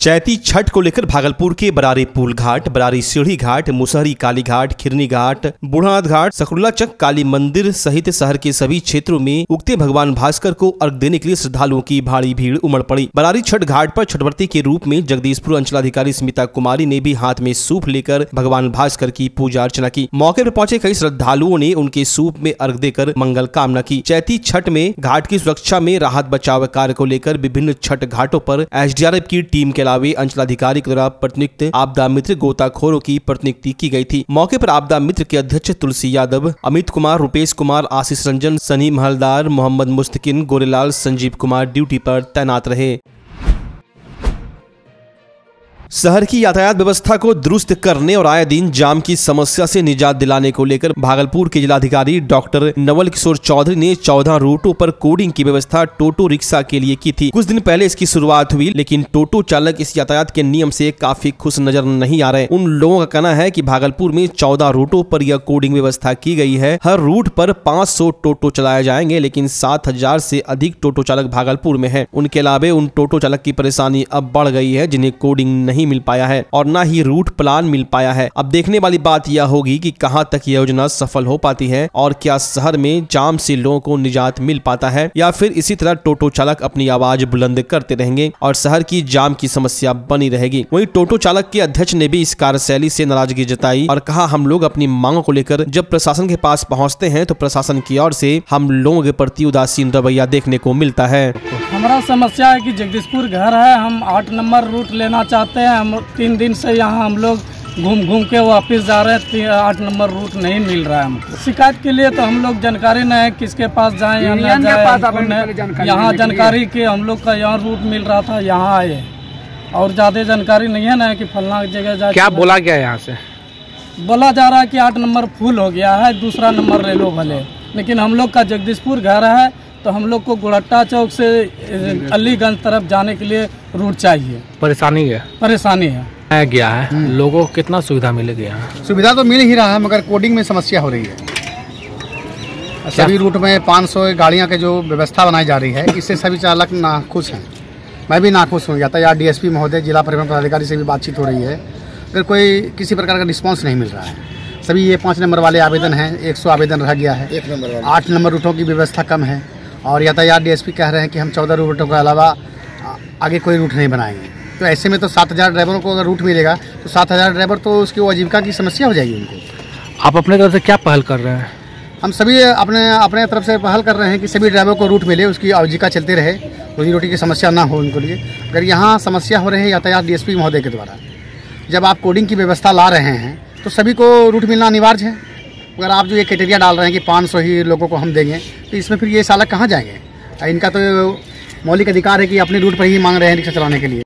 चैती छठ को लेकर भागलपुर के बरारी पुल घाट, बरारी सीढ़ी घाट, मुसहरी काली घाट, खिरनी घाट, बूढ़ानाथ घाट, सकरुल्ला चक काली मंदिर सहित शहर के सभी क्षेत्रों में उगते भगवान भास्कर को अर्घ देने के लिए श्रद्धालुओं की भारी भीड़ उमड़ पड़ी। बरारी छठ घाट पर छठवर्ती के रूप में जगदीशपुर अंचलाधिकारी स्मिता कुमारी ने भी हाथ में सूप लेकर भगवान भास्कर की पूजा अर्चना की। मौके पर पहुंचे कई श्रद्धालुओं ने उनके सूप में अर्घ देकर मंगल कामना की। चैती छठ में घाट की सुरक्षा में राहत बचाव कार्य को लेकर विभिन्न छठ घाटों पर एसडीआरएफ की टीम के अलावे अंचलाधिकारी के द्वारा प्रतिनियुक्त आपदा मित्र गोताखोरों की प्रतिनियुक्ति की गई थी। मौके पर आपदा मित्र के अध्यक्ष तुलसी यादव, अमित कुमार, रुपेश कुमार, आशीष रंजन, सनी महलदार, मोहम्मद मुस्तकिन, गोरेलाल, संजीव कुमार ड्यूटी पर तैनात रहे। शहर की यातायात व्यवस्था को दुरुस्त करने और आए दिन जाम की समस्या से निजात दिलाने को लेकर भागलपुर के जिलाधिकारी डॉक्टर नवल किशोर चौधरी ने 14 रूटों पर कोडिंग की व्यवस्था टोटो रिक्शा के लिए की थी। कुछ दिन पहले इसकी शुरुआत हुई, लेकिन टोटो चालक इस यातायात के नियम से काफी खुश नजर नहीं आ रहे। उन लोगों का कहना है कि भागलपुर में 14 रूटों पर यह कोडिंग व्यवस्था की गई है। हर रूट पर 500 टोटो चलाए जाएंगे, लेकिन 7000 से अधिक टोटो चालक भागलपुर में है। उनके अलावे उन टोटो चालक की परेशानी अब बढ़ गई है जिन्हें कोडिंग नहीं मिल पाया है और न ही रूट प्लान मिल पाया है। अब देखने वाली बात यह होगी कि कहां तक यह योजना सफल हो पाती है और क्या शहर में जाम से लोगों को निजात मिल पाता है या फिर इसी तरह टोटो चालक अपनी आवाज बुलंद करते रहेंगे और शहर की जाम की समस्या बनी रहेगी। वहीं टोटो चालक के अध्यक्ष ने भी इस कार्यशैली से नाराजगी जताई और कहा, हम लोग अपनी मांगों को लेकर जब प्रशासन के पास पहुंचते हैं तो प्रशासन की ओर से हम लोगों के प्रति उदासीन रवैया देखने को मिलता है। हमारा समस्या है कि जगदीशपुर घर है, हम 8 नंबर रूट लेना चाहते हैं। हम 3 दिन से यहाँ हम लोग घूम के वापस जा रहे हैं। 8 नंबर रूट नहीं मिल रहा है हमको। शिकायत के लिए तो हम लोग जानकारी नहीं है किसके पास जाएं या ना जाएं। यहाँ जानकारी के हम लोग का यहाँ रूट मिल रहा था, यहाँ आए और ज़्यादा जानकारी नहीं है ना कि फलना जगह जाए। क्या बोला गया यहाँ से? बोला जा रहा है कि 8 नंबर फुल हो गया है, दूसरा नंबर ले लो भले। लेकिन हम लोग का जगदीशपुर घर है तो हम लोग को गुड़ट्टा चौक से अलीगंज तरफ जाने के लिए रूट चाहिए। परेशानी है गया है। लोगों को कितना सुविधा मिलेगी यहाँ? सुविधा तो मिल ही रहा है, मगर कोडिंग में समस्या हो रही है। सभी रूट में 500 गाड़ियाँ की जो व्यवस्था बनाई जा रही है, इससे सभी चालक नाखुश हैं। मैं भी नाखुश हूँ। यातायात डीएसपी महोदय, जिला परिवहन पदाधिकारी से भी बातचीत हो रही है, अगर कोई किसी प्रकार का रिस्पांस नहीं मिल रहा है। सभी ये 5 नंबर वाले आवेदन हैं, 100 आवेदन रह गया है। 8 नंबर रूटों की व्यवस्था कम है और यातायात डीएसपी कह रहे हैं कि हम 14 रूटों के अलावा आगे कोई रूट नहीं बनाएंगे। तो ऐसे में तो 7000 ड्राइवरों को अगर रूट मिलेगा तो 7000 ड्राइवर तो उसकी आजीविका की समस्या हो जाएगी उनको। आप अपने तरफ से क्या पहल कर रहे हैं? हम सभी अपने तरफ से पहल कर रहे हैं कि सभी ड्राइवर को रूट मिले, उसकी आजीविका चलती रहे, रोजी रोटी की समस्या ना हो उनको लिए। अगर यहाँ समस्या हो रही है यातायात डीएसपी महोदय के द्वारा, जब आप कोडिंग की व्यवस्था ला रहे हैं तो सभी को रूट मिलना अनिवार्य है। अगर आप जो ये क्राइटेरिया डाल रहे हैं कि 500 ही लोगों को हम देंगे, तो इसमें फिर ये चालक कहाँ जाएंगे? इनका तो मौलिक अधिकार है कि अपने रूट पर ही मांग रहे हैं रिक्शा चलाने के लिए।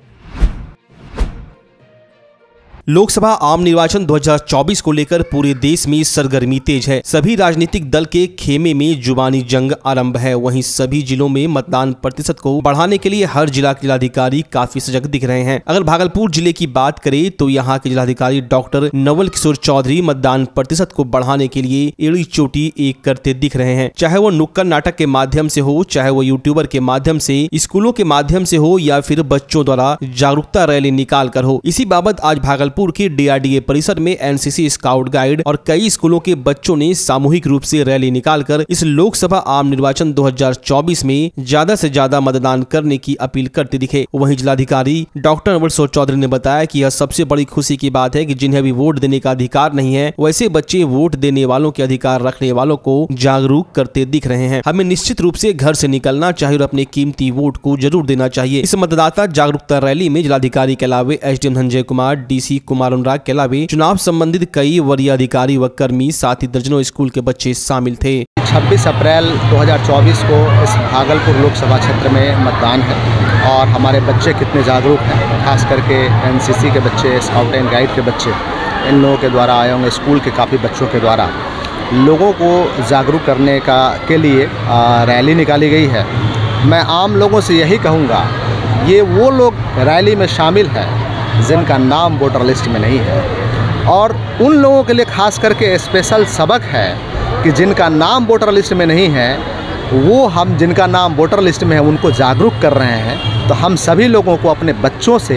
लोकसभा आम निर्वाचन 2024 को लेकर पूरे देश में सरगर्मी तेज है। सभी राजनीतिक दल के खेमे में जुबानी जंग आरंभ है। वहीं सभी जिलों में मतदान प्रतिशत को बढ़ाने के लिए हर जिला के जिलाधिकारी काफी सजग दिख रहे हैं। अगर भागलपुर जिले की बात करें तो यहाँ के जिलाधिकारी डॉक्टर नवल किशोर चौधरी मतदान प्रतिशत को बढ़ाने के लिए एड़ी चोटी एक करते दिख रहे हैं। चाहे वो नुक्कड़ नाटक के माध्यम से हो, चाहे वो यूट्यूबर के माध्यम से, स्कूलों के माध्यम से हो या फिर बच्चों द्वारा जागरूकता रैली निकाल कर हो। इसी बाबत आज भागलपुर के डीआरडीए परिसर में एनसीसी स्काउट गाइड और कई स्कूलों के बच्चों ने सामूहिक रूप से रैली निकालकर इस लोकसभा आम निर्वाचन 2024 में ज्यादा से ज्यादा मतदान करने की अपील करते दिखे। वहीं जिलाधिकारी डॉक्टर नवल किशोर चौधरी ने बताया कि यह सबसे बड़ी खुशी की बात है कि जिन्हें अभी वोट देने का अधिकार नहीं है, वैसे बच्चे वोट देने वालों के अधिकार रखने वालों को जागरूक करते दिख रहे हैं। हमें निश्चित रूप से घर से निकलना चाहिए और अपने कीमती वोट को जरूर देना चाहिए। इस मतदाता जागरूकता रैली में जिलाधिकारी के अलावे एसडीएम संजय कुमार, डीसी कुमार अनुराग के अलावे चुनाव संबंधित कई वरीय अधिकारी व कर्मी, साथ ही दर्जनों स्कूल के बच्चे शामिल थे। 26 अप्रैल 2024 को इस भागलपुर लोकसभा क्षेत्र में मतदान है और हमारे बच्चे कितने जागरूक हैं, खास करके एनसीसी के बच्चे, स्काउट एंड गाइड के बच्चे, इन लोगों के द्वारा आए होंगे, स्कूल के काफ़ी बच्चों के द्वारा लोगों को जागरूक करने के लिए रैली निकाली गई है। मैं आम लोगों से यही कहूँगा, ये वो लोग रैली में शामिल हैं जिनका नाम वोटर लिस्ट में नहीं है, और उन लोगों के लिए खास करके स्पेशल सबक है कि जिनका नाम वोटर लिस्ट में नहीं है, वो हम जिनका नाम वोटर लिस्ट में है उनको जागरूक कर रहे हैं। तो हम सभी लोगों को अपने बच्चों से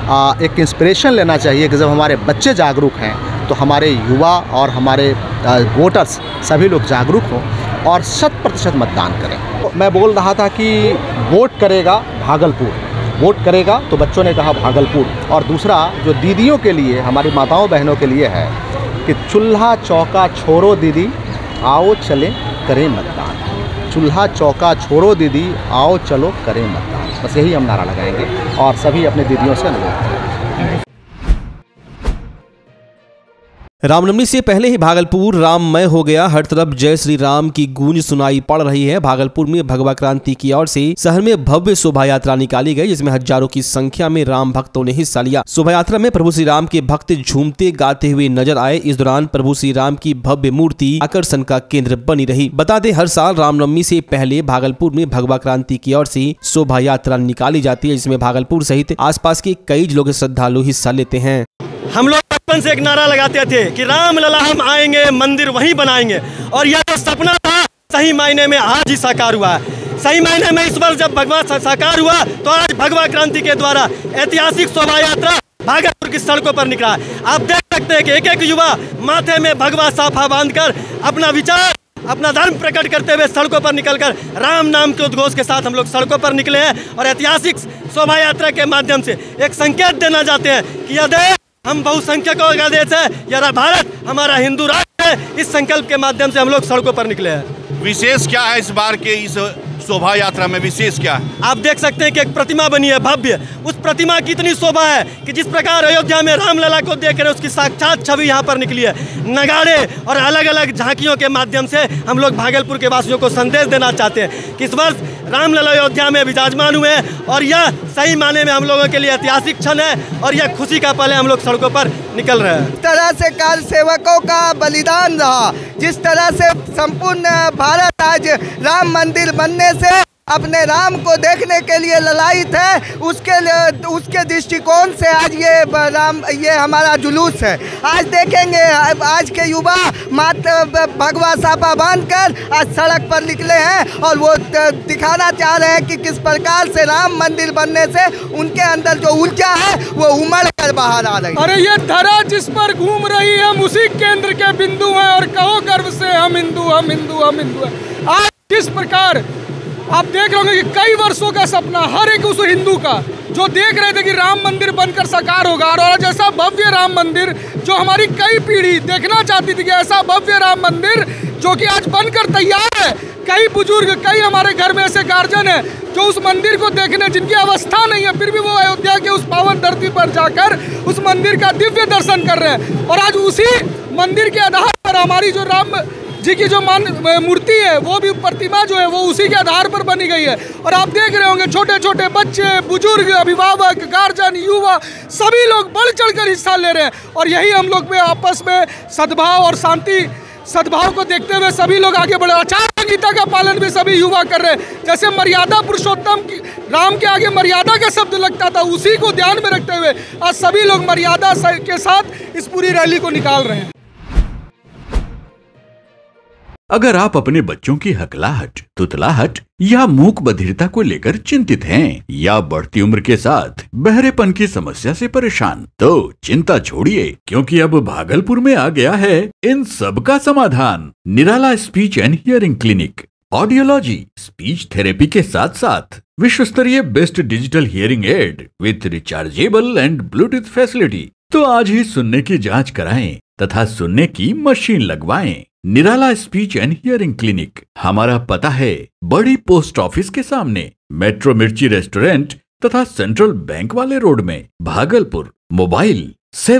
एक इंस्पिरेशन लेना चाहिए कि जब हमारे बच्चे जागरूक हैं तो हमारे युवा और हमारे वोटर्स सभी लोग जागरूक हों और 100% मतदान करें। तो मैं बोल रहा था कि वोट करेगा भागलपुर, वोट करेगा तो बच्चों ने कहा भागलपुर। और दूसरा जो दीदियों के लिए, हमारी माताओं बहनों के लिए है कि चूल्हा चौका छोड़ो दीदी आओ चलें करें मतदान। चूल्हा चौका छोड़ो दीदी आओ चलो करें मतदान। बस यही हम नारा लगाएंगे और सभी अपने दीदियों से अनुरोध करें। रामनवमी से पहले ही भागलपुर राममय हो गया। हर तरफ जय श्री राम की गूंज सुनाई पड़ रही है। भागलपुर में भगवा क्रांति की ओर से शहर में भव्य शोभा यात्रा निकाली गई, जिसमें हजारों की संख्या में राम भक्तों ने हिस्सा लिया। शोभा यात्रा में प्रभु श्री राम के भक्त झूमते गाते हुए नजर आए। इस दौरान प्रभु श्री राम की भव्य मूर्ति आकर्षण का केंद्र बनी रही। बता दें, हर साल रामनवमी से पहले भागलपुर में भगवा क्रांति की ओर से शोभा यात्रा निकाली जाती है, जिसमें भागलपुर सहित आसपास के कई जिलों के श्रद्धालु हिस्सा लेते हैं। हम लोग बचपन से एक नारा लगाते थे कि राम लला हम आएंगे, मंदिर वहीं बनाएंगे, और यह जो सपना था सही मायने में आज ही साकार हुआ है। सही मायने में इस वर्ष जब भगवा साकार हुआ तो आज भगवा क्रांति के द्वारा ऐतिहासिक शोभा यात्रा भागलपुर की सड़कों पर निकला है। आप देख सकते हैं कि एक एक युवा माथे में भगवा साफा बांधकर अपना विचार, अपना धर्म प्रकट करते हुए सड़कों पर निकलकर राम नाम के उद्घोष के साथ हम लोग सड़कों पर निकले हैं और ऐतिहासिक शोभा यात्रा के माध्यम से एक संकेत देना चाहते हैं कि यह देश हम बहुसंख्यकों का देश है, यह भारत हमारा हिंदू राष्ट्र है। इस संकल्प के माध्यम से हम लोग सड़कों पर निकले हैं। विशेष क्या है इस बार के इस शोभा यात्रा में, विशेष क्या है? आप देख सकते हैं कि एक प्रतिमा बनी है भव्य। उस प्रतिमा की इतनी शोभा है कि जिस प्रकार अयोध्या में रामलला को देख रहे उसकी साक्षात छवि यहाँ पर निकली है। नगाड़े और अलग अलग झांकियों के माध्यम से हम लोग भागलपुर के वासियों को संदेश देना चाहते हैं कि इस वर्ष रामलला अयोध्या में विराजमान हुए हैं और यह सही माने में हम लोगों के लिए ऐतिहासिक क्षण है और यह खुशी का पल है। हम लोग सड़कों पर निकल रहे हैं। जिस तरह से काल सेवकों का बलिदान रहा, जिस तरह से संपूर्ण भारत आज राम मंदिर बनने से अपने राम को देखने के लिए ललायित है, उसके दृष्टिकोण से आज ये हमारा जुलूस है। आज देखेंगे आज के युवा मात्र भगवा साफा बांधकर आज सड़क पर निकले हैं और वो दिखाना चाह रहे हैं कि किस प्रकार से राम मंदिर बनने से उनके अंदर जो ऊर्जा है वो उमड़ कर बाहर आ रही है। अरे ये धरा जिस पर घूम रही है हम उसी केंद्र के बिंदु हैं और कहो गर्व से हम हिंदू, हम हिंदू, हम हिंदू है। आज किस प्रकार आप देख रहे होंगे कि कई वर्षों का सपना हर एक उस हिंदू का जो देख रहे थे कि राम मंदिर बनकर साकार होगा, और आज ऐसा भव्य राम मंदिर जो हमारी कई पीढ़ी देखना चाहती थी कि ऐसा भव्य राम मंदिर जो कि आज बनकर तैयार है। कई बुजुर्ग, कई हमारे घर में ऐसे गार्जियन हैं जो उस मंदिर को देखने जिनकी अवस्था नहीं है, फिर भी वो अयोध्या के उस पावन धरती पर जाकर उस मंदिर का दिव्य दर्शन कर रहे हैं। और आज उसी मंदिर के आधार पर हमारी जो राम जी की जो मूर्ति है, वो भी प्रतिमा जो है वो उसी के आधार पर बनी गई है। और आप देख रहे होंगे छोटे छोटे बच्चे, बुजुर्ग, अभिभावक, गार्जियन, युवा सभी लोग बढ़ चढ़कर हिस्सा ले रहे हैं। और यही हम लोग में आपस में सद्भाव और शांति, सद्भाव को देखते हुए सभी लोग आगे बढ़े। आचार संहिता का पालन भी सभी युवा कर रहे हैं। जैसे मर्यादा पुरुषोत्तम राम के आगे मर्यादा का शब्द लगता था, उसी को ध्यान में रखते हुए आज सभी लोग मर्यादा के साथ इस पूरी रैली को निकाल रहे हैं। अगर आप अपने बच्चों की हकलाहट, तुतलाहट या मूक बधिरता को लेकर चिंतित हैं या बढ़ती उम्र के साथ बहरेपन की समस्या से परेशान, तो चिंता छोड़िए, क्योंकि अब भागलपुर में आ गया है इन सब का समाधान। Nirala speech and hearing clinic. Audiology, speech therapy के साथ साथ विश्व स्तरीय best digital hearing aid with rechargeable and Bluetooth facility. तो आज ही सुनने की जांच कराएं तथा सुनने की मशीन लगवाएं। Nirala speech and hearing clinic. हमारा पता है बड़ी पोस्ट ऑफिस के सामने, मेट्रो मिर्ची रेस्टोरेंट तथा सेंट्रल बैंक वाले रोड में, भागलपुर। मोबाइल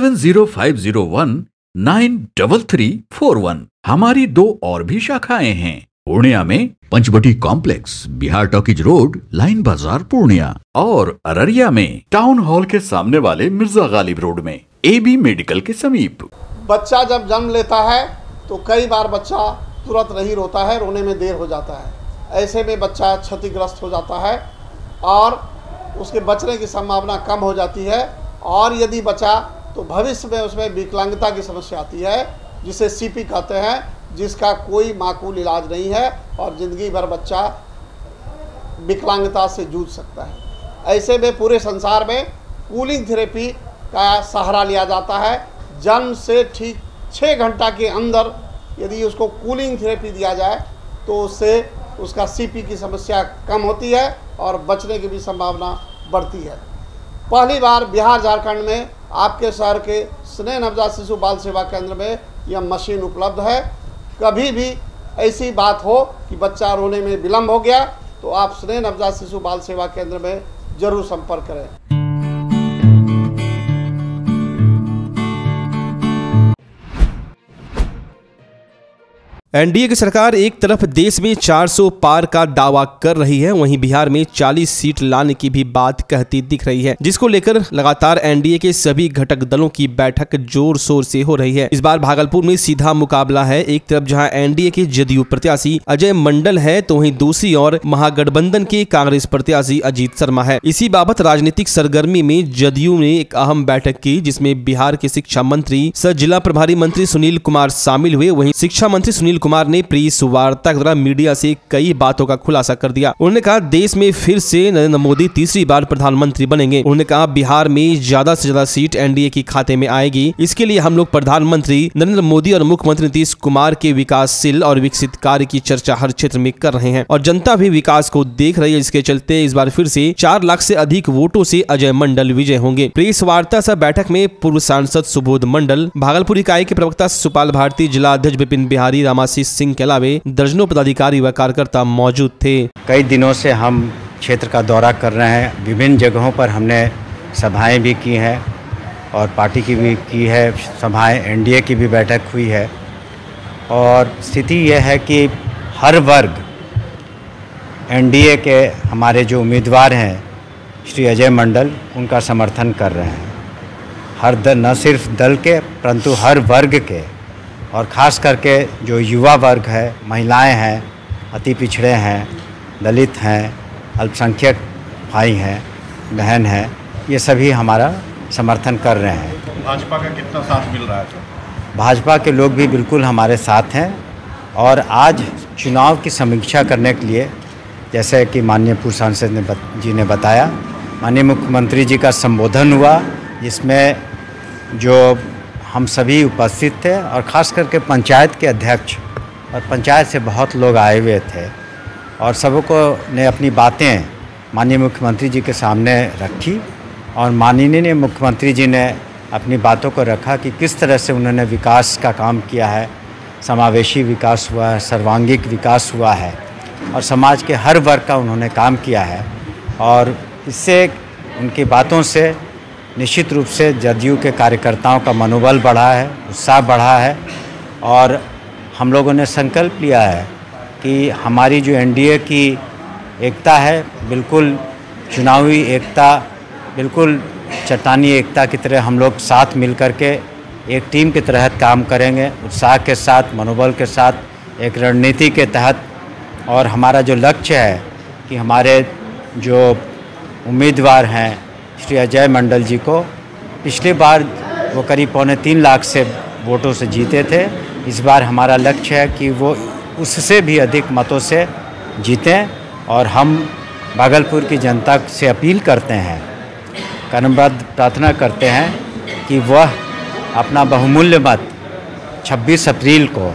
7050193341। हमारी 2 और भी शाखाएं हैं। पूर्णिया में Panchvati complex, Bihar talkies road, line बाजार, पूर्णिया, और अररिया में टाउन हॉल के सामने वाले मिर्जा गालिब रोड में, AB मेडिकल के समीप। बच्चा जब जन्म लेता है तो कई बार बच्चा तुरंत नहीं रोता है, रोने में देर हो जाता है। ऐसे में बच्चा क्षतिग्रस्त हो जाता है और उसके बचने की संभावना कम हो जाती है। और यदि बचा तो भविष्य में उसमें विकलांगता की समस्या आती है, जिसे CP कहते हैं, जिसका कोई माकूल इलाज नहीं है और ज़िंदगी भर बच्चा विकलांगता से जूझ सकता है। ऐसे में पूरे संसार में कूलिंग थेरेपी का सहारा लिया जाता है। जन्म से ठीक 6 घंटा के अंदर यदि उसको कूलिंग थेरेपी दिया जाए तो उससे उसका सीपी की समस्या कम होती है और बचने की भी संभावना बढ़ती है। पहली बार बिहार झारखंड में आपके शहर के स्नेह नवजात शिशु बाल सेवा केंद्र में यह मशीन उपलब्ध है। कभी भी ऐसी बात हो कि बच्चा रोने में विलम्ब हो गया तो आप स्नेह नवजात शिशु बाल सेवा केंद्र में जरूर संपर्क करें। एनडीए की सरकार एक तरफ देश में 400 पार का दावा कर रही है, वहीं बिहार में 40 सीट लाने की भी बात कहती दिख रही है, जिसको लेकर लगातार एनडीए के सभी घटक दलों की बैठक जोर शोर से हो रही है। इस बार भागलपुर में सीधा मुकाबला है। एक तरफ जहां एनडीए के जदयू प्रत्याशी अजय मंडल है तो वहीं दूसरी ओर महागठबंधन के कांग्रेस प्रत्याशी अजीत शर्मा है। इसी बाबत राजनीतिक सरगर्मी में जदयू ने एक अहम बैठक की, जिसमें बिहार के शिक्षा मंत्री सह जिला प्रभारी मंत्री सुनील कुमार शामिल हुए। वहीं शिक्षा मंत्री सुनील कुमार ने प्रेस वार्ता के दौरान मीडिया से कई बातों का खुलासा कर दिया। उन्होंने कहा देश में फिर से नरेंद्र मोदी तीसरी बार प्रधानमंत्री बनेंगे। उन्होंने कहा बिहार में ज्यादा से ज्यादा सीट एनडीए के खाते में आएगी। इसके लिए हम लोग प्रधानमंत्री नरेंद्र मोदी और मुख्यमंत्री नीतीश कुमार के विकासशील और विकसित कार्य की चर्चा हर क्षेत्र में कर रहे हैं और जनता भी विकास को देख रही है। इसके चलते इस बार फिर से 4 लाख से अधिक वोटों से अजय मंडल विजय होंगे। प्रेस वार्ता सह बैठक में पूर्व सांसद सुबोध मंडल, भागलपुर इकाई के प्रवक्ता सुपाल भारती, जिला अध्यक्ष विपिन बिहारी, रामाशीष सिंह के अलावे दर्जनों पदाधिकारी व कार्यकर्ता मौजूद थे। कई दिनों से हम क्षेत्र का दौरा कर रहे हैं। विभिन्न जगहों पर हमने सभाएं भी की हैं और पार्टी की भी की है सभाएं, एनडीए की भी बैठक हुई है और स्थिति यह है कि हर वर्ग एनडीए के हमारे जो उम्मीदवार हैं श्री अजय मंडल, उनका समर्थन कर रहे हैं। हर दल, न सिर्फ दल के परंतु हर वर्ग के, और ख़ास करके जो युवा वर्ग है, महिलाएं हैं, अति पिछड़े हैं, दलित हैं, अल्पसंख्यक भाई हैं, बहन हैं, ये सभी हमारा समर्थन कर रहे हैं। भाजपा का कितना साथ मिल रहा है? भाजपा के लोग भी बिल्कुल हमारे साथ हैं और आज चुनाव की समीक्षा करने के लिए, जैसे कि माननीय पूर्व सांसद जी ने बताया, माननीय मुख्यमंत्री जी का संबोधन हुआ, जिसमें जो हम सभी उपस्थित थे और ख़ास करके पंचायत के अध्यक्ष और पंचायत से बहुत लोग आए हुए थे और सबको ने अपनी बातें माननीय मुख्यमंत्री जी के सामने रखी और माननीय मुख्यमंत्री जी ने अपनी बातों को रखा कि किस तरह से उन्होंने विकास का काम किया है, समावेशी विकास हुआ है, सर्वांगीण विकास हुआ है और समाज के हर वर्ग का उन्होंने काम किया है। और इससे उनकी बातों से निश्चित रूप से जदयू के कार्यकर्ताओं का मनोबल बढ़ा है, उत्साह बढ़ा है और हम लोगों ने संकल्प लिया है कि हमारी जो एनडीए की एकता है, बिल्कुल चुनावी एकता, बिल्कुल चट्टानी एकता की तरह हम लोग साथ मिल कर के एक टीम के तहत काम करेंगे, उत्साह के साथ, मनोबल के साथ, एक रणनीति के तहत। और हमारा जो लक्ष्य है कि हमारे जो उम्मीदवार हैं श्री अजय मंडल जी को, पिछली बार वो करीब 2.25 लाख से वोटों से जीते थे। इस बार हमारा लक्ष्य है कि वो उससे भी अधिक मतों से जीतें और हम भागलपुर की जनता से अपील करते हैं, कर्मबद्ध प्रार्थना करते हैं कि वह अपना बहुमूल्य मत 26 अप्रैल को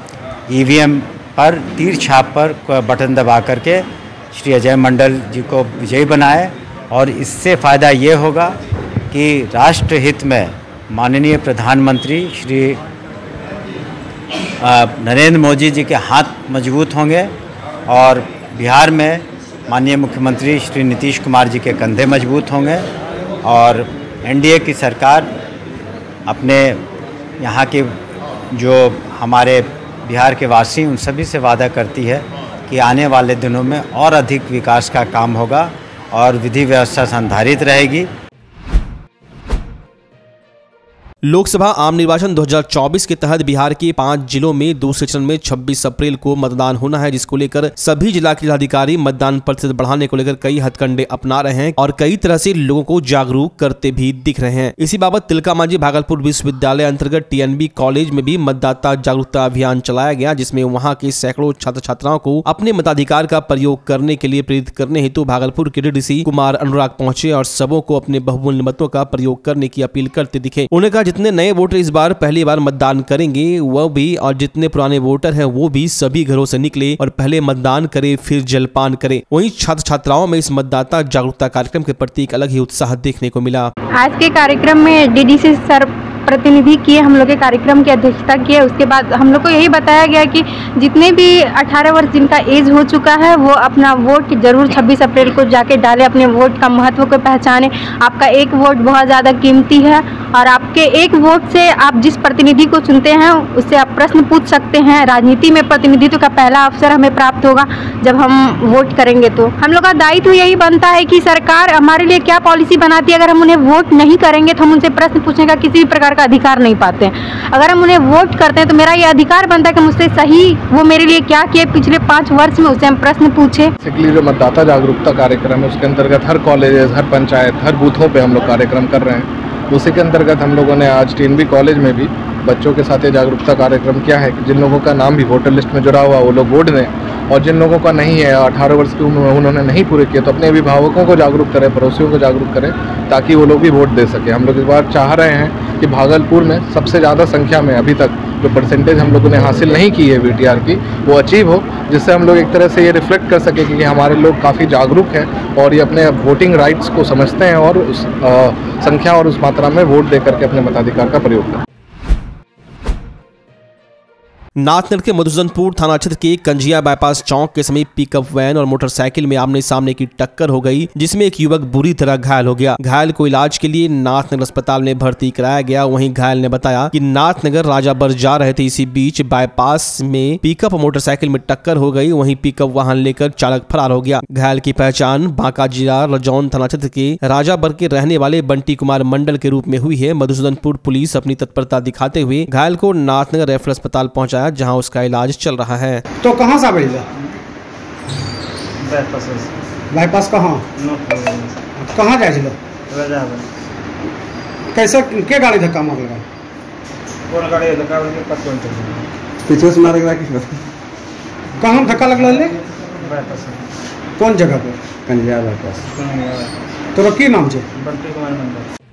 ईवीएम पर तीर छाप पर बटन दबा करके श्री अजय मंडल जी को विजयी बनाए और इससे फ़ायदा ये होगा कि राष्ट्र हित में माननीय प्रधानमंत्री श्री नरेंद्र मोदी जी के हाथ मजबूत होंगे और बिहार में माननीय मुख्यमंत्री श्री नीतीश कुमार जी के कंधे मजबूत होंगे और एनडीए की सरकार अपने यहाँ के जो हमारे बिहार के वासी उन सभी से वादा करती है कि आने वाले दिनों में और अधिक विकास का काम होगा और विधि व्यवस्था संधारित रहेगी। लोकसभा आम निर्वाचन 2024 के तहत बिहार के 5 जिलों में दूसरे चरण में 26 अप्रैल को मतदान होना है, जिसको लेकर सभी जिला के जिलाधिकारी मतदान प्रतिशत बढ़ाने को लेकर कई हथकंडे अपना रहे हैं और कई तरह से लोगों को जागरूक करते भी दिख रहे हैं। इसी बाबत तिलका मांझी भागलपुर विश्वविद्यालय अंतर्गत TNB कॉलेज में भी मतदाता जागरूकता अभियान चलाया गया, जिसमें वहां के सैकड़ों छात्र छात्राओं को अपने मताधिकार का प्रयोग करने के लिए प्रेरित करने हेतु भागलपुर के DDC कुमार अनुराग पहुंचे और सबों को अपने बहुमूल्य मतों का प्रयोग करने की अपील करते दिखे। उन्होंने कहा जितने नए वोटर इस बार पहली बार मतदान करेंगे वह भी और जितने पुराने वोटर हैं वो भी सभी घरों से निकले और पहले मतदान करें फिर जलपान करें। वहीं छात्र छात्राओं में इस मतदाता जागरूकता कार्यक्रम के प्रति एक अलग ही उत्साह देखने को मिला। आज के कार्यक्रम में DDC सर प्रतिनिधि किए, हम लोग के कार्यक्रम की अध्यक्षता किए। उसके बाद हम लोग को यही बताया गया कि जितने भी 18 वर्ष जिनका एज हो चुका है वो अपना वोट जरूर 26 अप्रैल को जाके डालें, अपने वोट का महत्व को पहचानें। आपका एक वोट बहुत ज़्यादा कीमती है और आपके एक वोट से आप जिस प्रतिनिधि को चुनते हैं उससे आप प्रश्न पूछ सकते हैं। राजनीति में प्रतिनिधित्व का पहला अवसर हमें प्राप्त होगा जब हम वोट करेंगे। तो हम लोग का दायित्व यही बनता है कि सरकार हमारे लिए क्या पॉलिसी बनाती है, अगर हम उन्हें वोट नहीं करेंगे तो हम उनसे प्रश्न पूछने का किसी भी प्रकार का अधिकार नहीं पाते हैं। अगर हम उन्हें वोट करते हैं तो मेरा ये अधिकार बनता है कि मुझसे सही वो मेरे लिए क्या किए पिछले 5 वर्ष में, उससे हम प्रश्न पूछे। बेसिकली जो मतदाता जागरूकता कार्यक्रम है उसके अंतर्गत हर कॉलेज, हर पंचायत, हर बूथों पे हम लोग कार्यक्रम कर रहे हैं। उसी के अंतर्गत हम लोगों ने आज TNB कॉलेज में भी बच्चों के साथ ये जागरूकता कार्यक्रम किया है कि जिन लोगों का नाम भी वोटर लिस्ट में जुड़ा हुआ वो लोग वोट दें और जिन लोगों का नहीं है, 18 वर्ष की उम्र उन्होंने नहीं पूरे किए, तो अपने अभिभावकों को जागरूक करें, पड़ोसियों को जागरूक करें ताकि वो लोग भी वोट दे सकें। हम लोग इस बार चाह रहे हैं कि भागलपुर में सबसे ज़्यादा संख्या में अभी तक जो परसेंटेज हम लोगों ने हासिल नहीं की है VTR की वो अचीव हो, जिससे हम लोग एक तरह से ये रिफ्लेक्ट कर सकें कि हमारे लोग काफ़ी जागरूक हैं और ये अपने वोटिंग राइट्स को समझते हैं और उस संख्या और उस मात्रा में वोट दे करके अपने मताधिकार का प्रयोग करें। नाथनगर के मधुसूदनपुर थाना क्षेत्र के कंजिया बाईपास चौक के समीप पिकअप वैन और मोटरसाइकिल में आमने सामने की टक्कर हो गई, जिसमें एक युवक बुरी तरह घायल हो गया। घायल को इलाज के लिए नाथनगर अस्पताल में भर्ती कराया गया। वहीं घायल ने बताया कि नाथनगर राजाबर जा रहे थे, इसी बीच बाईपास में पिकअप और मोटरसाइकिल में टक्कर हो गई। वहीं पिकअप वाहन लेकर चालक फरार हो गया। घायल की पहचान बांका जिला रजौन थाना क्षेत्र के राजाबर के रहने वाले बंटी कुमार मंडल के रूप में हुई है। मधुसूदनपुर पुलिस अपनी तत्परता दिखाते हुए घायल को नाथनगर रेफरल अस्पताल पहुंचाया, जहां उसका इलाज चल रहा है। तो कहाँ से आवेला? बाईपास कहाँ जाए छो? कैसे के गाड़ी धक्का मार लगा? कौन गाड़ी धक्का मार के पता नहीं चला। पीछे से मार के कहाँ धक्का लगल ले? बाईपास। कौन जगह पे? कंजिया बाईपास। तो की नाम छे? बंटी कुमार मंडल।